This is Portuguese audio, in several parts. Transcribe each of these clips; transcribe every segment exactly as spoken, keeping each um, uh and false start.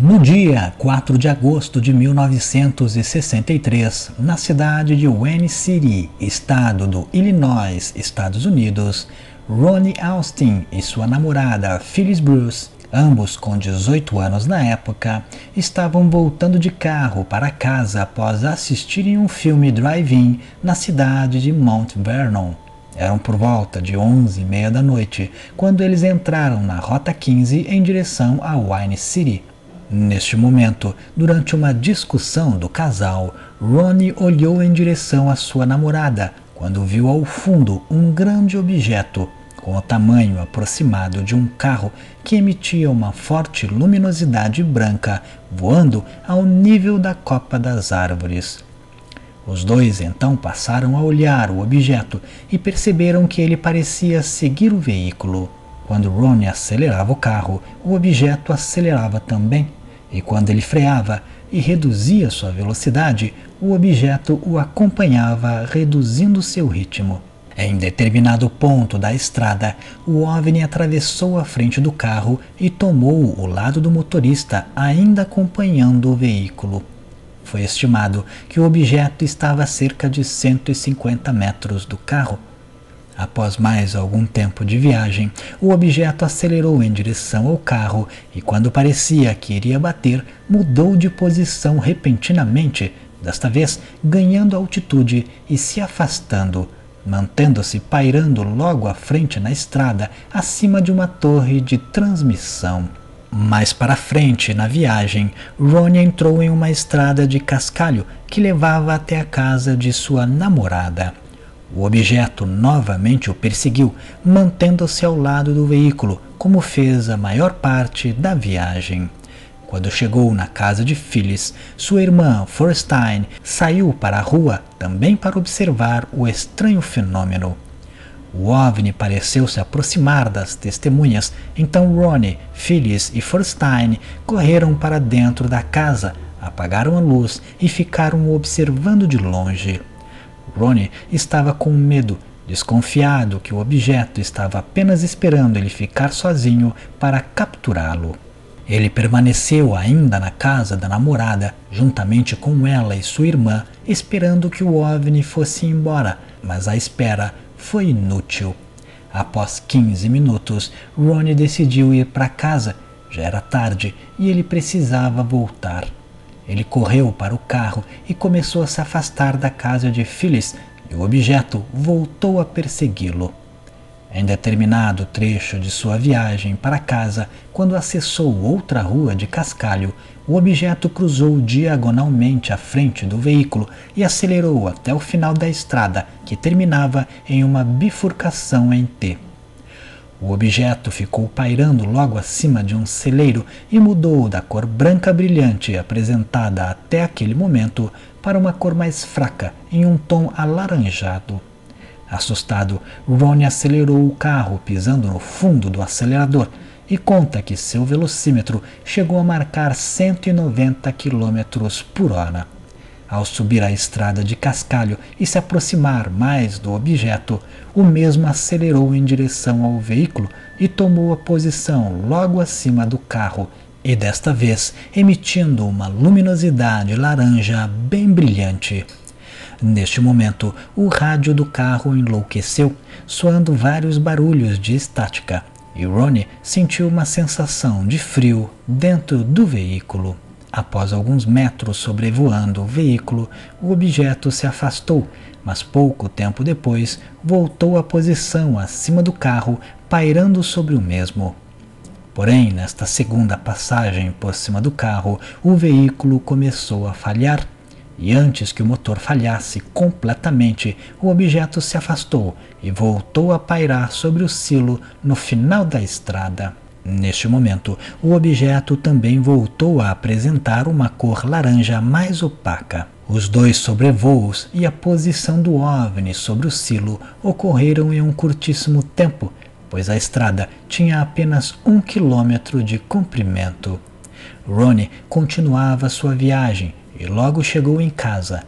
No dia quatro de agosto de mil novecentos e sessenta e três, na cidade de Wayne City, estado do Illinois, Estados Unidos, Ronnie Austin e sua namorada Phyllis Bruce, ambos com dezoito anos na época, estavam voltando de carro para casa após assistirem um filme drive-in na cidade de Mount Vernon. Eram por volta de onze e meia da noite, quando eles entraram na Rota quinze em direção a Wayne City. Neste momento, durante uma discussão do casal, Ronnie olhou em direção à sua namorada, quando viu ao fundo um grande objeto, com o tamanho aproximado de um carro que emitia uma forte luminosidade branca, voando ao nível da copa das árvores. Os dois então passaram a olhar o objeto e perceberam que ele parecia seguir o veículo. Quando Ronnie acelerava o carro, o objeto acelerava também. E quando ele freava e reduzia sua velocidade, o objeto o acompanhava, reduzindo seu ritmo. Em determinado ponto da estrada, o OVNI atravessou a frente do carro e tomou o lado do motorista, ainda acompanhando o veículo. Foi estimado que o objeto estava a cerca de cento e cinquenta metros do carro. Após mais algum tempo de viagem, o objeto acelerou em direção ao carro e, quando parecia que iria bater, mudou de posição repentinamente, desta vez ganhando altitude e se afastando, mantendo-se pairando logo à frente na estrada, acima de uma torre de transmissão. Mais para frente na viagem, Ronnie entrou em uma estrada de cascalho que levava até a casa de sua namorada. O objeto novamente o perseguiu, mantendo-se ao lado do veículo, como fez a maior parte da viagem. Quando chegou na casa de Phyllis, sua irmã Forstein saiu para a rua também para observar o estranho fenômeno. O OVNI pareceu se aproximar das testemunhas, então Ronnie, Phyllis e Forstein correram para dentro da casa, apagaram a luz e ficaram observando de longe. Ronnie estava com medo, desconfiado que o objeto estava apenas esperando ele ficar sozinho para capturá-lo. Ele permaneceu ainda na casa da namorada, juntamente com ela e sua irmã, esperando que o OVNI fosse embora, mas a espera foi inútil. Após quinze minutos, Ronnie decidiu ir para casa. Já era tarde e ele precisava voltar. Ele correu para o carro e começou a se afastar da casa de Phyllis, e o objeto voltou a persegui-lo. Em determinado trecho de sua viagem para casa, quando acessou outra rua de cascalho, o objeto cruzou diagonalmente à frente do veículo e acelerou até o final da estrada, que terminava em uma bifurcação em T. O objeto ficou pairando logo acima de um celeiro e mudou da cor branca brilhante apresentada até aquele momento para uma cor mais fraca, em um tom alaranjado. Assustado, Ronnie acelerou o carro pisando no fundo do acelerador e conta que seu velocímetro chegou a marcar cento e noventa quilômetros por hora. Ao subir a estrada de cascalho e se aproximar mais do objeto, o mesmo acelerou em direção ao veículo e tomou a posição logo acima do carro, e desta vez emitindo uma luminosidade laranja bem brilhante. Neste momento, o rádio do carro enlouqueceu, soando vários barulhos de estática, e Ronnie sentiu uma sensação de frio dentro do veículo. Após alguns metros sobrevoando o veículo, o objeto se afastou, mas pouco tempo depois voltou à posição acima do carro, pairando sobre o mesmo. Porém, nesta segunda passagem por cima do carro, o veículo começou a falhar, e antes que o motor falhasse completamente, o objeto se afastou e voltou a pairar sobre o silo no final da estrada. Neste momento, o objeto também voltou a apresentar uma cor laranja mais opaca. Os dois sobrevoos e a posição do OVNI sobre o silo ocorreram em um curtíssimo tempo, pois a estrada tinha apenas um quilômetro de comprimento. Ronnie continuava sua viagem e logo chegou em casa.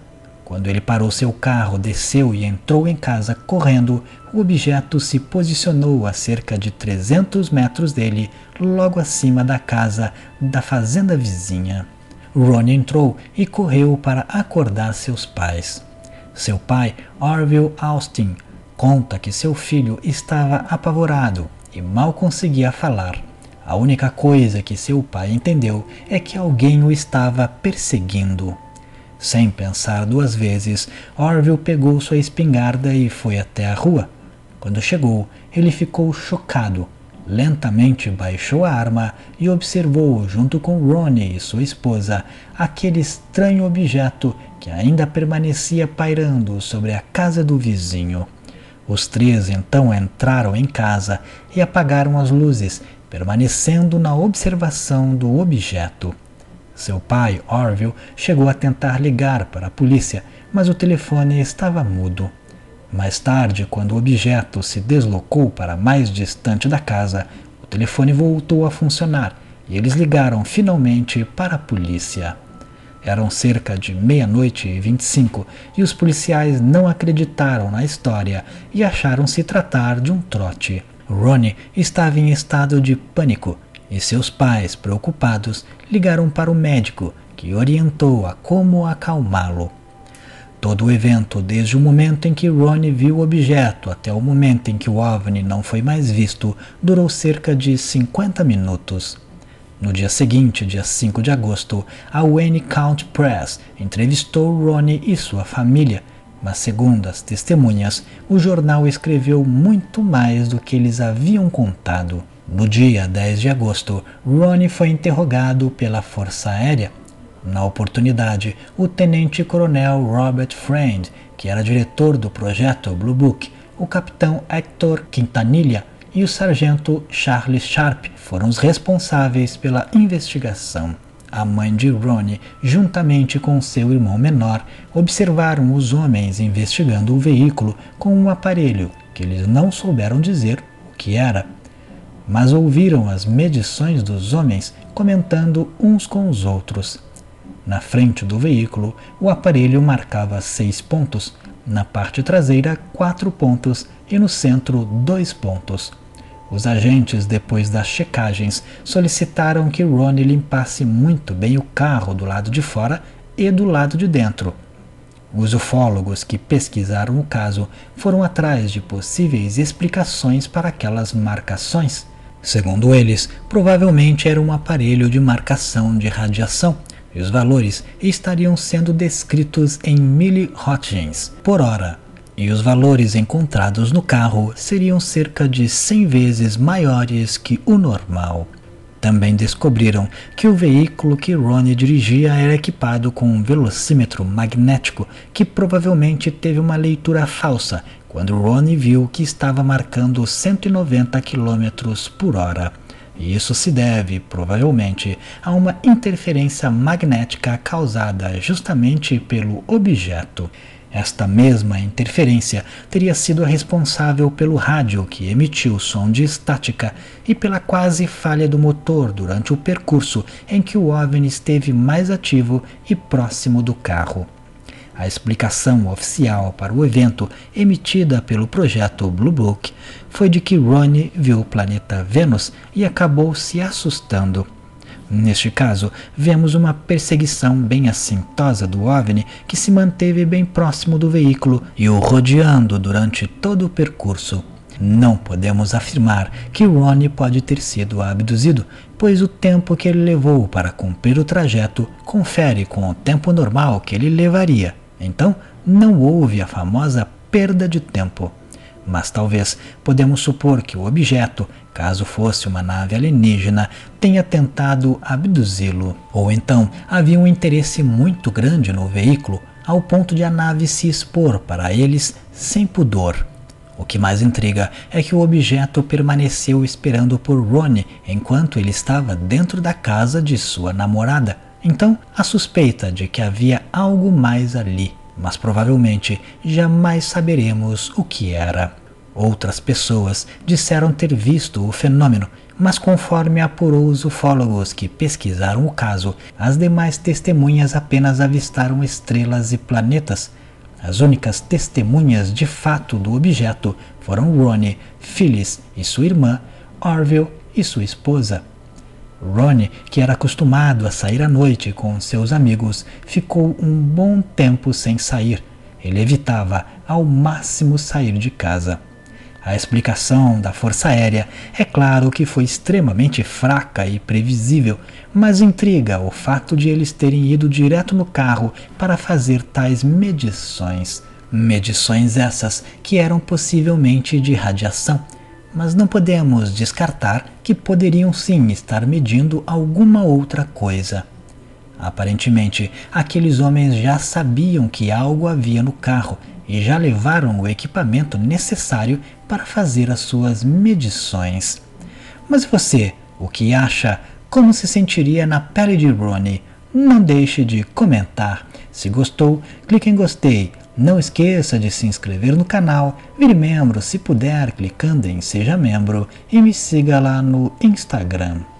Quando ele parou seu carro, desceu e entrou em casa correndo, o objeto se posicionou a cerca de trezentos metros dele, logo acima da casa da fazenda vizinha. Ronnie entrou e correu para acordar seus pais. Seu pai, Orville Austin, conta que seu filho estava apavorado e mal conseguia falar. A única coisa que seu pai entendeu é que alguém o estava perseguindo. Sem pensar duas vezes, Orville pegou sua espingarda e foi até a rua. Quando chegou, ele ficou chocado. Lentamente baixou a arma e observou, junto com Ronnie e sua esposa, aquele estranho objeto que ainda permanecia pairando sobre a casa do vizinho. Os três então entraram em casa e apagaram as luzes, permanecendo na observação do objeto. Seu pai, Orville, chegou a tentar ligar para a polícia, mas o telefone estava mudo. Mais tarde, quando o objeto se deslocou para mais distante da casa, o telefone voltou a funcionar e eles ligaram finalmente para a polícia. Eram cerca de meia-noite e vinte e cinco e os policiais não acreditaram na história e acharam se tratar de um trote. Ronnie estava em estado de pânico e seus pais, preocupados, ligaram para o médico, que orientou a como acalmá-lo. Todo o evento, desde o momento em que Ronnie viu o objeto até o momento em que o OVNI não foi mais visto, durou cerca de cinquenta minutos. No dia seguinte, dia cinco de agosto, a Wayne County Press entrevistou Ronnie e sua família, mas segundo as testemunhas, o jornal escreveu muito mais do que eles haviam contado. No dia dez de agosto, Ronnie foi interrogado pela Força Aérea. Na oportunidade, o tenente-coronel Robert Friend, que era diretor do projeto Blue Book, o capitão Hector Quintanilha e o sargento Charles Sharp foram os responsáveis pela investigação. A mãe de Ronnie, juntamente com seu irmão menor, observaram os homens investigando o veículo com um aparelho que eles não souberam dizer o que era, mas ouviram as medições dos homens comentando uns com os outros. Na frente do veículo, o aparelho marcava seis pontos, na parte traseira quatro pontos e no centro dois pontos. Os agentes, depois das checagens, solicitaram que Ronnie limpasse muito bem o carro do lado de fora e do lado de dentro. Os ufólogos que pesquisaram o caso foram atrás de possíveis explicações para aquelas marcações. Segundo eles, provavelmente era um aparelho de marcação de radiação, e os valores estariam sendo descritos em miliröntgens por hora, e os valores encontrados no carro seriam cerca de cem vezes maiores que o normal. Também descobriram que o veículo que Ronnie dirigia era equipado com um velocímetro magnético que provavelmente teve uma leitura falsa quando Ronnie viu que estava marcando cento e noventa quilômetros por hora. E isso se deve, provavelmente, a uma interferência magnética causada justamente pelo objeto. Esta mesma interferência teria sido a responsável pelo rádio que emitiu som de estática e pela quase falha do motor durante o percurso em que o OVNI esteve mais ativo e próximo do carro. A explicação oficial para o evento, emitida pelo projeto Blue Book, foi de que Ronnie viu o planeta Vênus e acabou se assustando. Neste caso, vemos uma perseguição bem assintosa do OVNI que se manteve bem próximo do veículo e o rodeando durante todo o percurso. Não podemos afirmar que Ronnie pode ter sido abduzido, pois o tempo que ele levou para cumprir o trajeto confere com o tempo normal que ele levaria. Então, não houve a famosa perda de tempo. Mas talvez podemos supor que o objeto, caso fosse uma nave alienígena, tenha tentado abduzi-lo. Ou então havia um interesse muito grande no veículo, ao ponto de a nave se expor para eles sem pudor. O que mais intriga é que o objeto permaneceu esperando por Ronnie enquanto ele estava dentro da casa de sua namorada. Então, a suspeita de que havia algo mais ali, mas provavelmente jamais saberemos o que era. Outras pessoas disseram ter visto o fenômeno, mas conforme apurou os ufólogos que pesquisaram o caso, as demais testemunhas apenas avistaram estrelas e planetas. As únicas testemunhas de fato do objeto foram Ronnie, Phyllis e sua irmã, Orville e sua esposa. Ronnie, que era acostumado a sair à noite com seus amigos, ficou um bom tempo sem sair. Ele evitava ao máximo sair de casa. A explicação da Força Aérea é claro que foi extremamente fraca e previsível, mas intriga o fato de eles terem ido direto no carro para fazer tais medições. Medições essas que eram possivelmente de radiação, mas não podemos descartar que poderiam sim estar medindo alguma outra coisa. Aparentemente, aqueles homens já sabiam que algo havia no carro e já levaram o equipamento necessário para fazer as suas medições. Mas você, o que acha? Como se sentiria na pele de Ronnie? Não deixe de comentar. Se gostou, clique em gostei. Não esqueça de se inscrever no canal, vire membro se puder clicando em Seja Membro e me siga lá no Instagram.